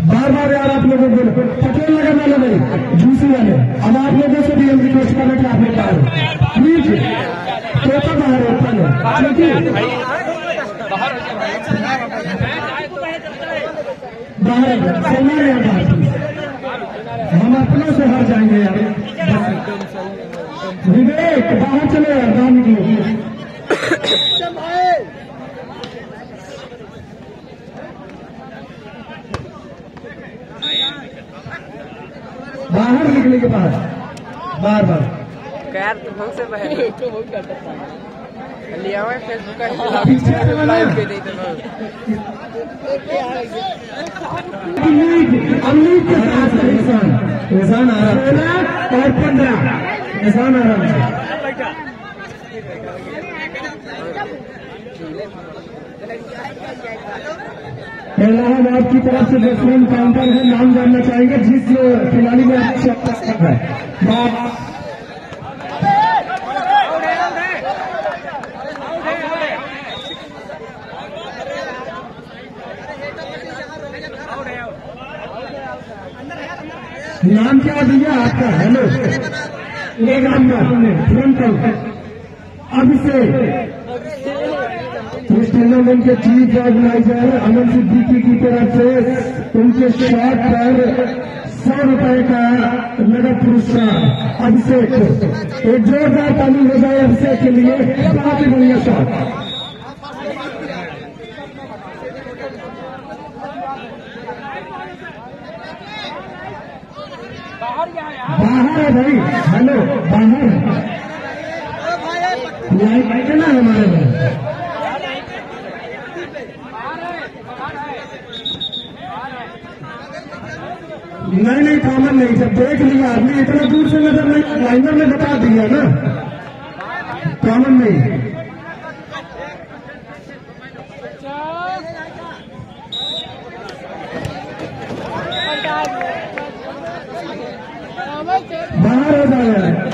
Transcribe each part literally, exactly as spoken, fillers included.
बार बार यार आप लोगों को पटेल नगर वाले नहीं, जूसी वाले, अब आप लोगों से भी हम रिक्वेस्ट करना कि आप लोग बाहर प्लीज, तो बाहर ओपन है, ठीक है बाहर चलना है बाहर, हम अपनों से हार जाएंगे यार। विवेक बाहर चले यार, बाहर निकलो। बाहर निकले के बाद बार बार यार तुम से बाहर लिया हुआ फेसबुक का लाइव पे दे दो। अमरीक के साथ एहसान एहसान आ रहा है और पंद्रह एहसान आ रहा है। इलाहाबाद की तरफ से बेसमेंट काउंटर है, नाम जानना चाहेंगे जिस खिलाड़ी में अच्छा है। नाम क्या दिया आपका? हेलो एक नंबर फ्रंट अभिषेक, इस टूर्नामेंट के चीफ ऑर्गेनाइजर अमन सिद्दीकी की तरफ से उनके शॉट पर सौ रुपए का नगद पुरस्कार अभिषेक। एक जोरदार ताली हो जाए अभिषेक के लिए, बहुत ही बढ़िया शॉट। बाहर है भाई, हेलो बाहर लाइट है ना हमारे में। नहीं नहीं कॉमन नहीं, जब देख लिया आदमी इतना दूर से नजर नहीं, लाइनर ने बता दिया ना कॉमन नहीं। बाहर हो जाएगा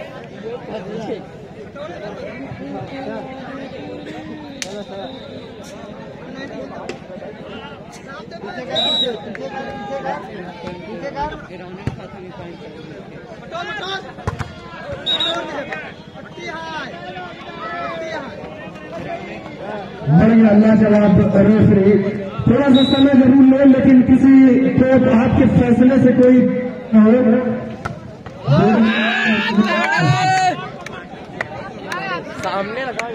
बढ़िया अल्लाह जवाब रेफरी, थोड़ा सा समय जरूर ले, लेकिन किसी को आपके फैसले से कोई सामने लगा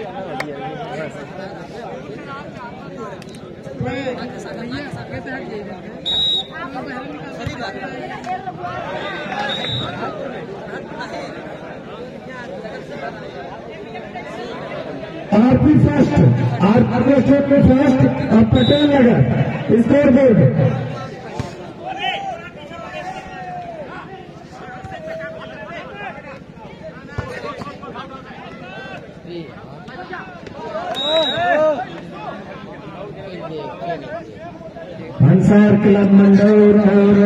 आरपी फर्स्ट, आरपी स्टेट में फर्स्ट और Patel Nagar score board. Ansar club Mandore और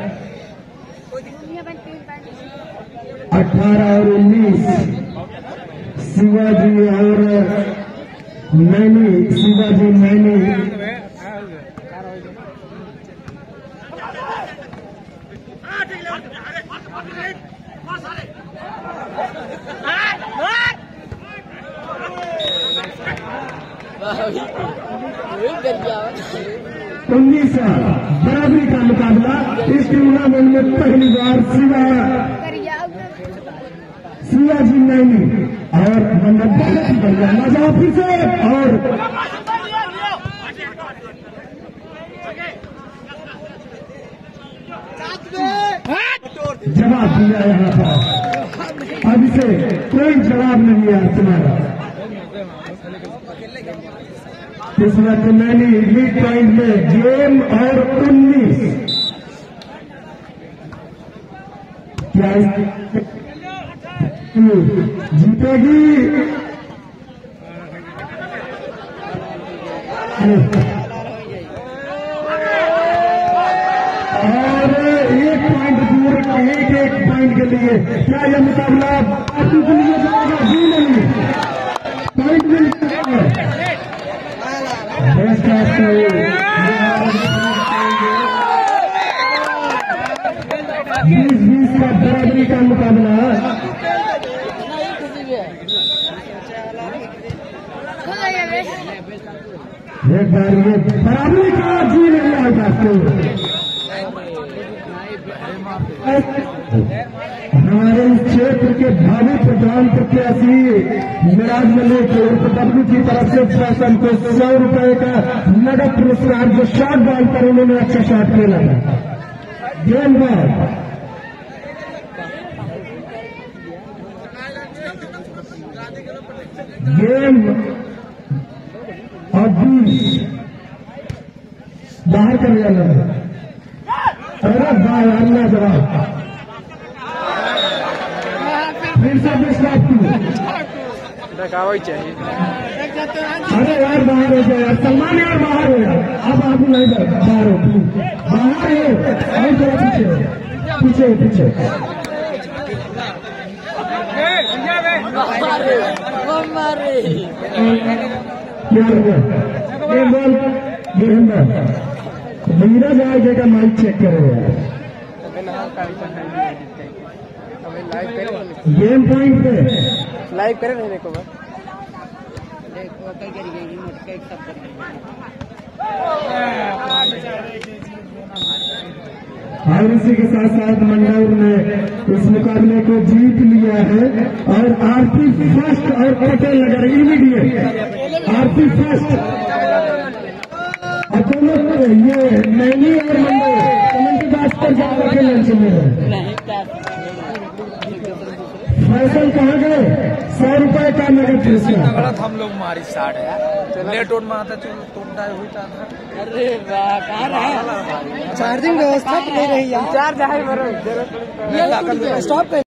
अठारह और उन्नीस शिवाजी और नैनी, शिवाजी नैनी उन्नीस साल बराबरी का मुकाबला इस टूर्नामेंट में पहली बार शिवा शिवाजी नैनी और नंबर बहुत ही बढ़िया मजा फिर से और जवाब दिया यहाँ पर। अभी से कोई जवाब नहीं है तुम्हारा। इस वक्त मैंने लीड पॉइंट में गेम और उन्नीस क्या जीतेगी? और एक पॉइंट दूर, एक एक पॉइंट के लिए क्या यह मुकाबला बाकी के लिए जाएगा? जी नहीं, पॉइंट मिल सकता है। बीस बीस का बराबरी का मुकाबला। एक बार ये बराबरी का जी नहीं आता हमारे इस क्षेत्र के भावी प्रधान प्रत्याशी मिराज मलिक और डब्ल्यू की तरफ से शासन को सौ रुपए का नगद पुरस्कार जो शॉट बॉल पर उन्होंने अच्छा शॉट खेला था। गेम बॉल गेम और बीस बाहर कर लिया जाए। अरे भाई अल्लाह जवाब फिर से स्टॉप की चाहिए। अरे यार बाहर हो जाए यार, सलमान यार बाहर हो यार। अब आप नहीं बाहर हो, बाहर हो और थोड़ा पीछे पीछे पीछे क्या हुआ ये बॉल नीरज आ जाएगा। माइक चेक करो यार। गेम पॉइंट पे लाइव करे नहीं देखो बस और इसी के साथ साथ मंडल ने इस मुकाबले को जीत लिया है। और आरती फर्स्ट और पटेल नगर इमीडिएट आरती फर्स्ट और दोनों ये नैनी और मंडल कमेंट्री बात पर जाकर के लंच में फैसल कहाँ गए? सौ रुपए का नगद पुरस्कार। हम लोग मारी साढ़ है लेट उठ में आता टूटता हुई। अरे वाह कहाँ रहा चार्जिंग व्यवस्था नहीं रही। चार्ज है स्टॉप